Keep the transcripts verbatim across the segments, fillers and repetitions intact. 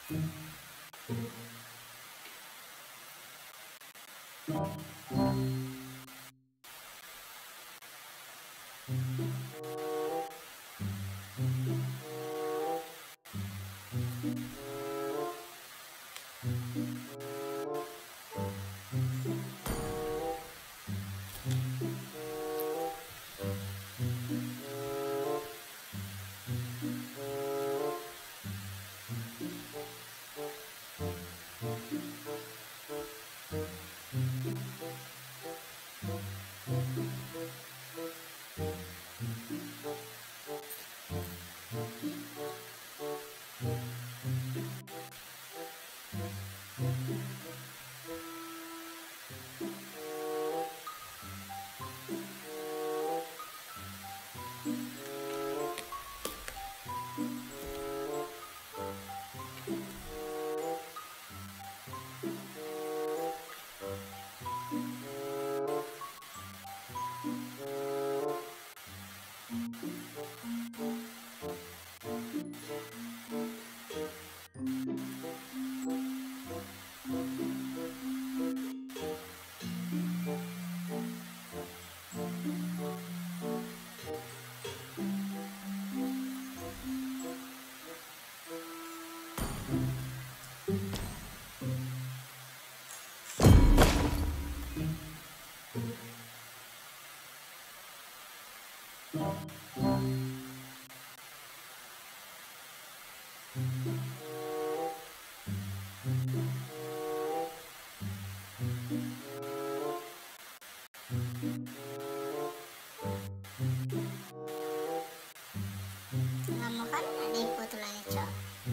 Nggak mau kan adikku tulangnya, Cok.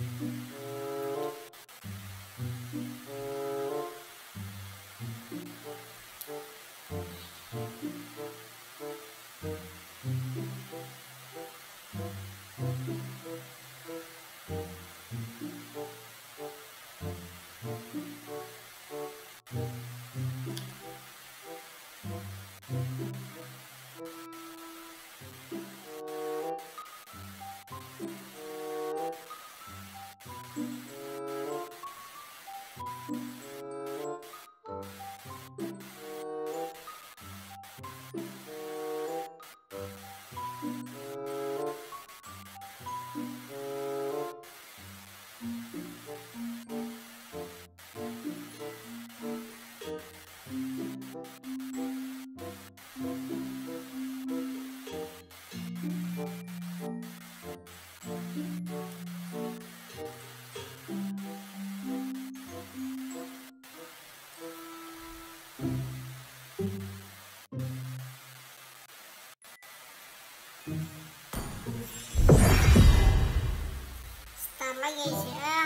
Start lagi sih ah.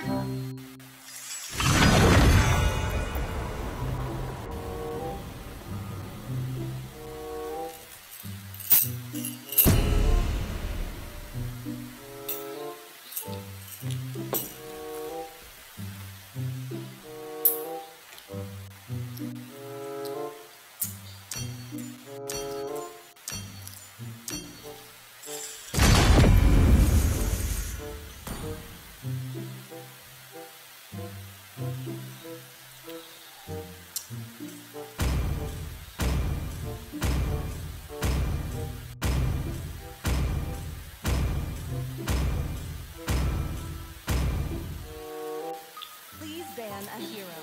Please ban a hero.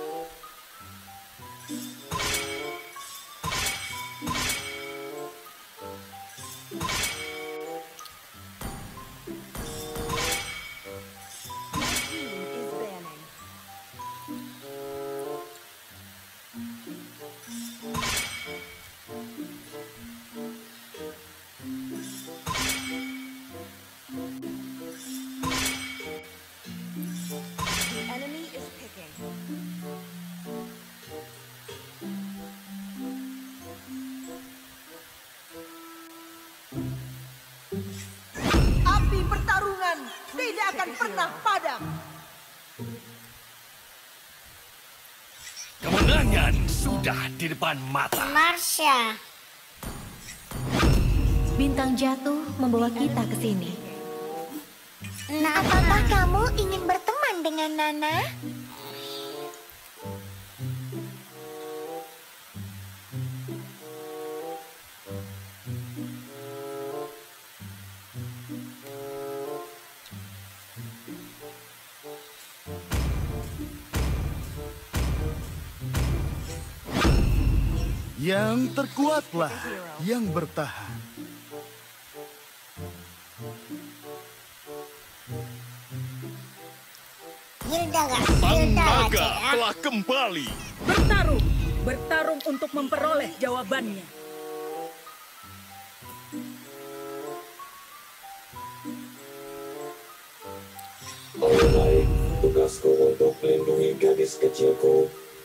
Api pertarungan tidak akan pernah padam. Kemenangan sudah di depan mata. Marsha. Bintang jatuh membawa kita ke sini. Nah, apakah kamu ingin berteman dengan sana? Yang terkuatlah yang bertahan. Hilda nggak? Sang Hilda naga aja ya. telah kembali. Bertarung. Bertarung untuk memperoleh jawabannya. Alright, tugasku untuk melindungi gadis kecilku.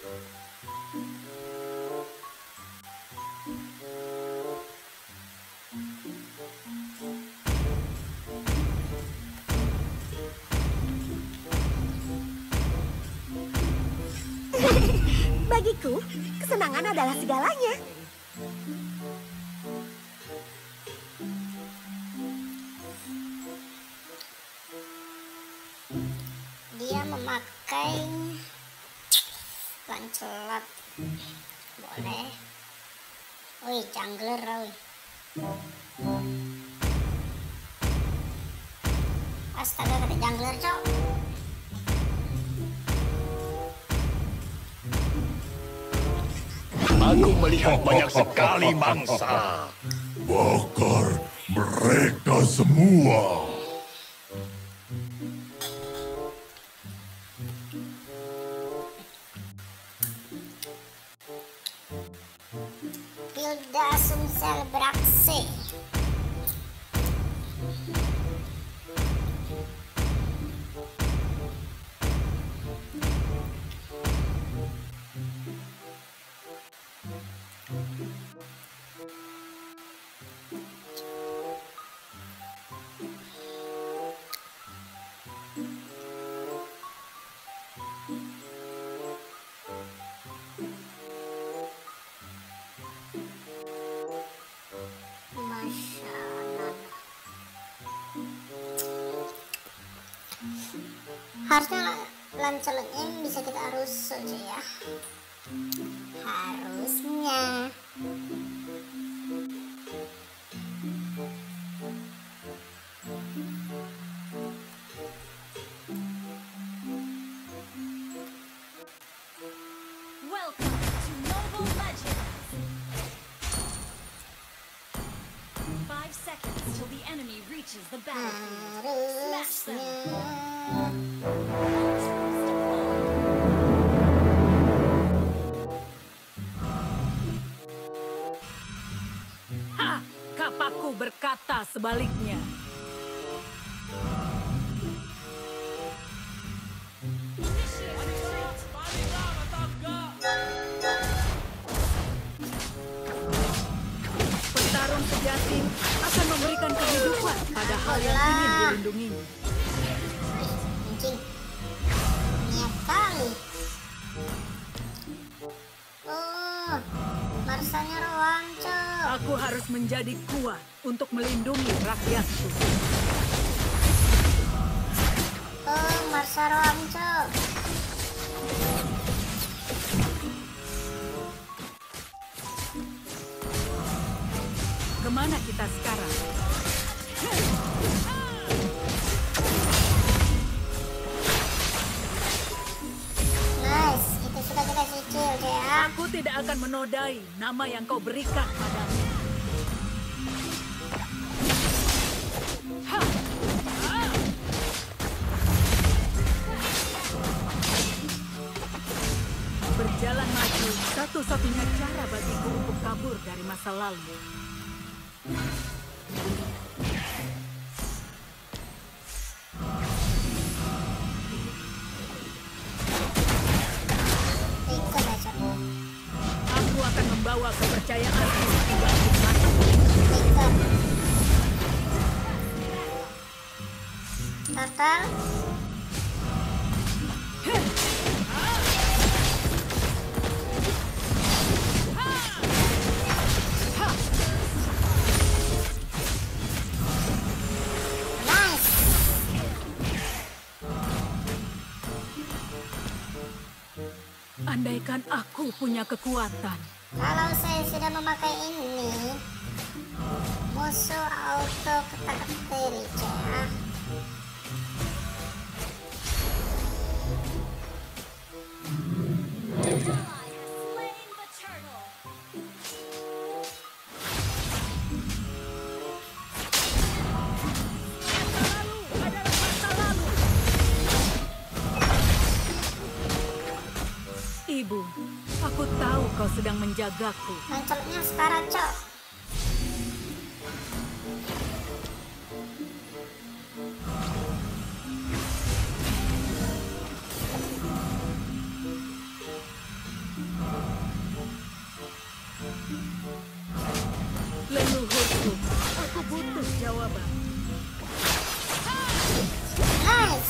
Bagiku, kesenangan adalah segalanya. Dia memakai Lancelot. Boleh. Wih, jungler, wih. Astaga, kata jungler, cok. Aku melihat banyak sekali mangsa. Bakar mereka semua. Hilda Sumsel beraksi. Masya Allah. Harusnya Lancelotnya bisa kita rusuh aja ya. Harusnya. Welcome to Mobile Legends! Five seconds till the enemy reaches the battlefield. Smash them! Ha! Kapaku berkata sebaliknya. Petarung sejati akan memberikan kehidupan pada hal yang ingin dilindunginya. Anjing. Niat kali. Oh, Marsanya Rowanco. Aku harus menjadi kuat untuk melindungi rakyatku. Oh, Marsa Rowanco. Kemana kita sekarang? Nice, itu sudah kita cicil ya. Aku tidak akan menodai nama yang kau berikan padaku. Ha! Ah! Berjalan maju satu-satunya cara bagiku untuk kabur dari masa lalu. Ikut aja. Aku akan membawa kepercayaanku hingga akhir masa. Ikut. Total. Nice. Andaikan aku punya kekuatan. Kalau saya sudah memakai ini, musuh auto ketak-ketiri, cah. Ibu, aku tahu kau sedang menjagaku. Mencoloknya sekarang, cok. Leluhurku, aku butuh jawaban. Nice.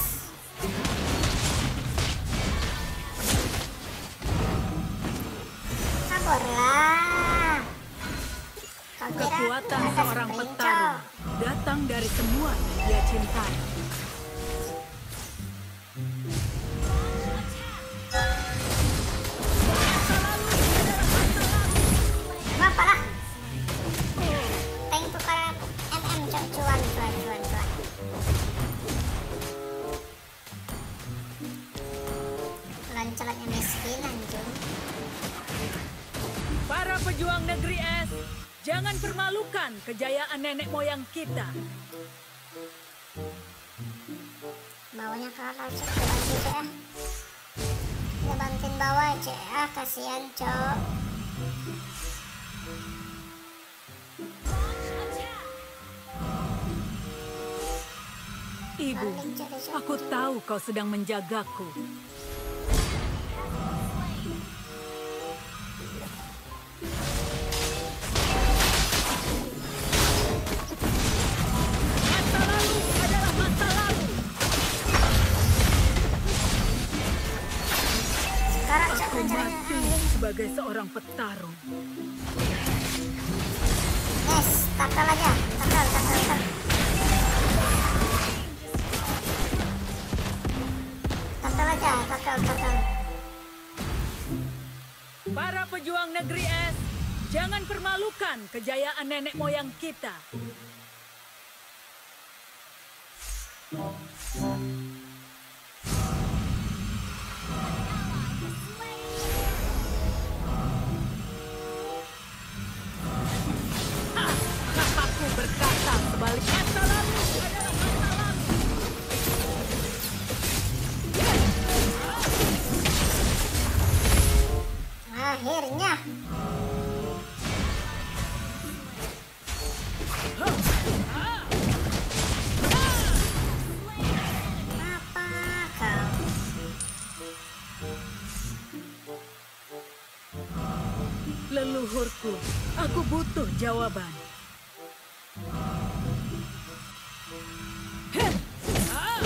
Sabarlah. Kau kira Kekuatan ada seorang sprint, petarung Cok? datang dari semua yang dia cintai. Kenapa lah? Tank tukaran M M, cok. Cuan, cuan, cuan, cuan. Lancelotnya miskin, anjing. Para pejuang negeri es, jangan permalukan kejayaan nenek moyang kita. Bawahnya kalah, cok. Bantu, cok, ya. Kita bantuin bawah, cok, ya. Kasihan, cok. Ibu, Paling, cok, cok. aku tahu kau sedang menjagaku. Masa lalu adalah masa lalu. Sekarang, cok, Aku lancelotnya, mati anjing. sebagai seorang petarung. Yes, tackle aja. Tackle, tackle, tackle. Tackle aja, tackle, tackle. Para pejuang negeri es, jangan permalukan kejayaan nenek moyang kita. Ah, aku berkata sebalik masa lalu adalah masa lalu. Akhirnya. Apa kau? Leluhurku, aku butuh jawaban. Heh! Ah!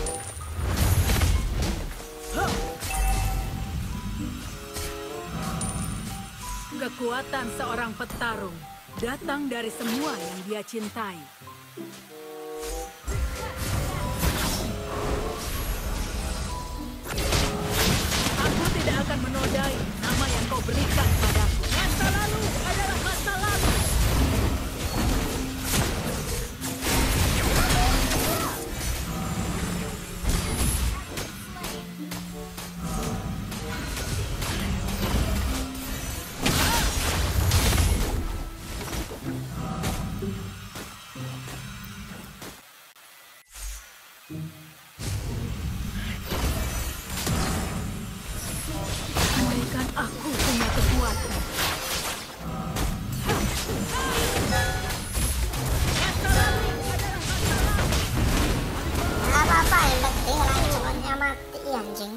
Huh! Kekuatan seorang petarung datang dari semua yang dia cintai. Aku tidak akan menodai nama yang kau berikan padaku. Masa lalu adalah masa lalu. Andaikan aku punya kekuatan. Masa lalu adalah masa lalu. Gak apa-apa, yang penting lancelotnya mati, anjing.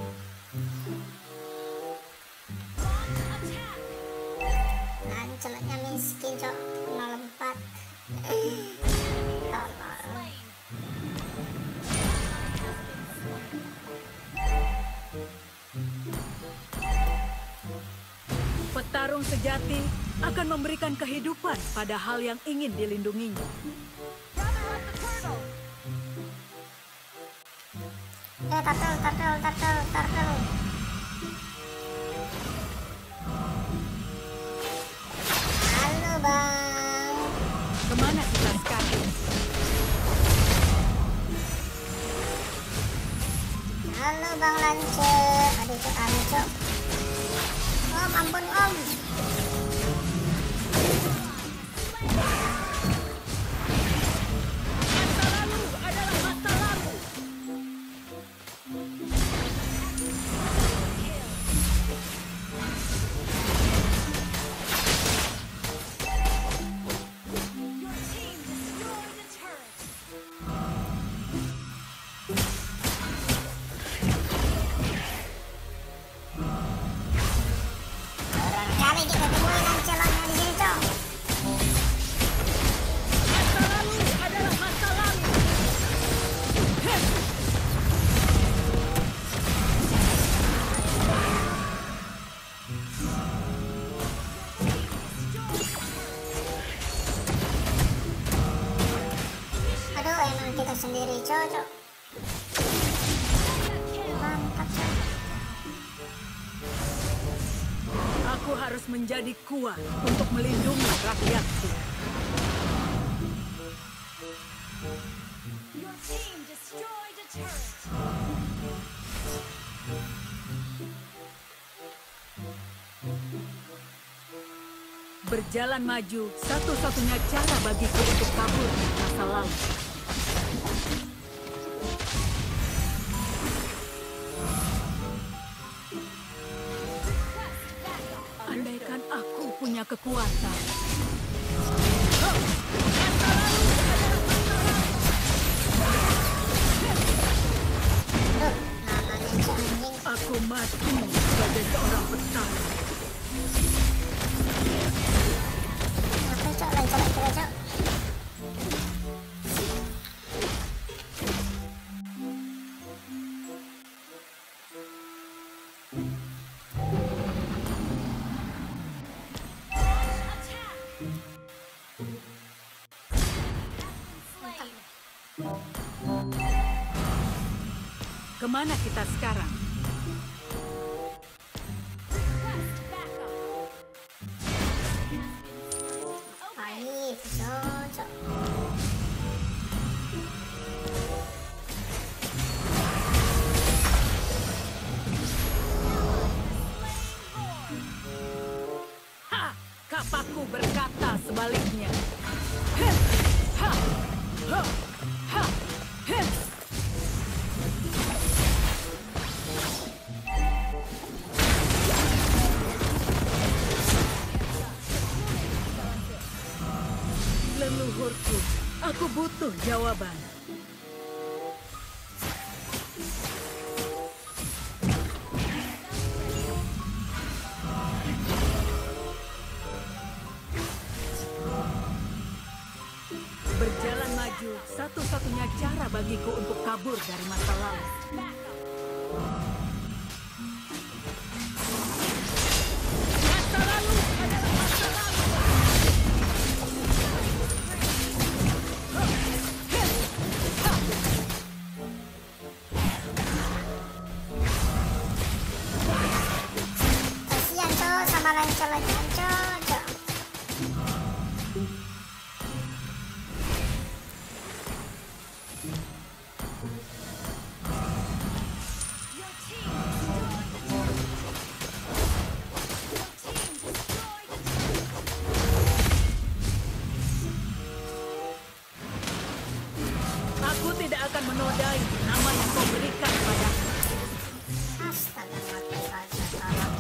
Lancelotnya miskin, cok. nol empat. Tolol. Petarung sejati akan memberikan kehidupan pada hal yang ingin dilindunginya. Eh, turtle, turtle, turtle, turtle. bang. Kemana kita sekarang? Halo bang Lance. Aduh cok, aduh cok. Om, ampun om. Masa lalu adalah masa lalu. Your team destroyed a turret. Kali kita temuin Lancelotnya di sini cok. Masa lalu adalah masa lalu. Aduh emang kita sendiri cok cok. Mantap cok. Aku harus menjadi kuat untuk melindungi rakyatku. Your team destroyed a turret. Berjalan maju, satu-satunya cara bagiku untuk kabur dari masa lalu. Andaikan aku punya kekuatan. Aduh, namanya cok anjing. Aku mati sebagai seorang petani. Apa cok Lancelot kita cok. Slain. Kemana kita sekarang? Request backup. Aih, cok cok. Ha! Kapakku berkata sebaliknya. Heh! Ha! Ha! Ha! Heh! Leluhurku, aku butuh jawaban. Berjalan maju, satu-satunya cara bagiku untuk kabur dari masa lalu. Masa lalu adalah masa lalu. Kasian cok sama Lancelotnya cok cok. Your team destroyed a turret. Your team destroyed a turret. Aku tidak akan menodai nama yang kau berikan padaku. Astaga mati aja tolong.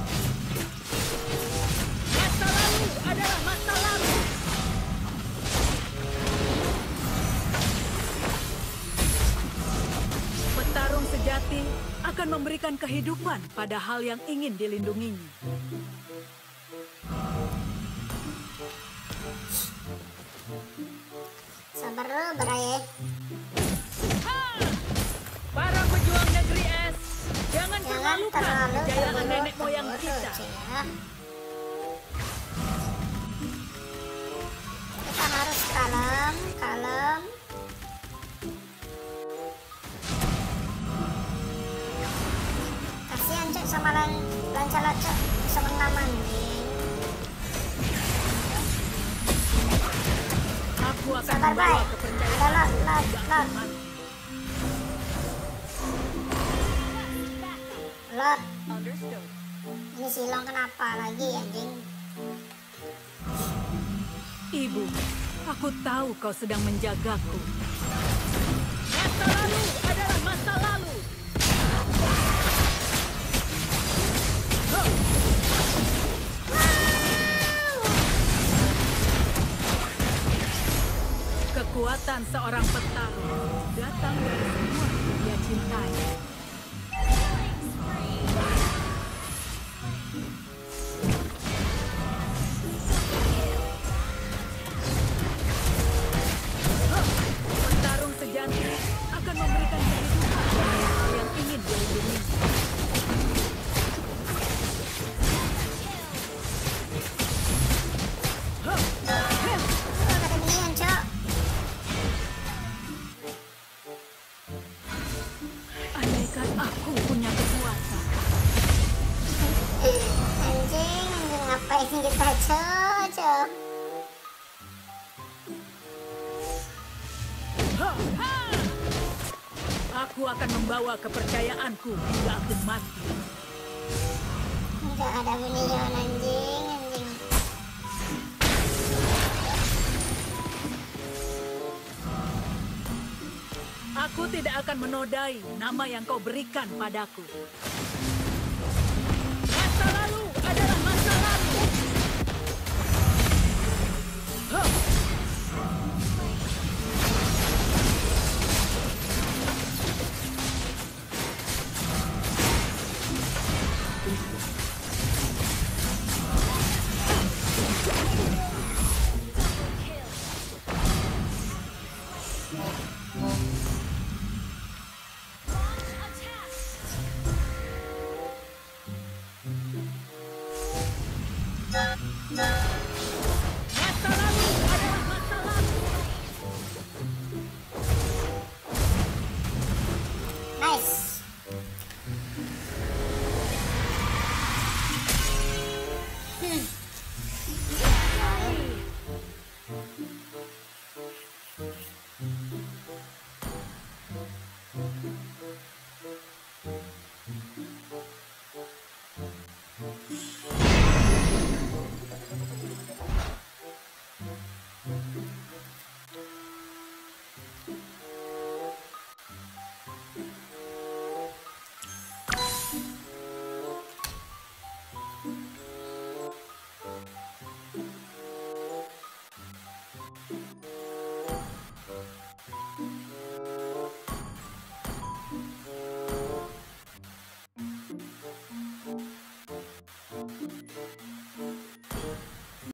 Masa lalu adalah masa lalu. Petarung sejati akan memberikan kehidupan pada hal yang ingin dilindunginya. Sabar lo beraye. Ha! Para pejuang negeri es, jangan Jangan permalukan terlalu kejayaan terburu nenek moyang terburu, kita. Cik, ya. Kita harus kalem, kalem. Kasihan cek sama lan Lancelot cek, bisa mengaman. Aku akan Sabar, membawa Bay. kepercayaan Ada lot, lot, hingga lot. akhir mati. Lot. Understood. Ini silong kenapa lagi anjing? Ibu, aku tahu kau sedang menjagaku. Masa lalu adalah masa lalu. Kekuatan seorang petarung datang dari semua yang dia cintai. Petarung sejati akan memberikan kehidupan pada hal yang ingin dilindungi. Ada minion, Cok. Andaikan aku punya kekuatan. Anjing, anjing ngapain kita, Cok, Cok? Aku akan membawa kepercayaanku hingga aku mati. Enggak ada minion, anjing, anjing. Aku tidak akan menodai nama yang kau berikan padaku.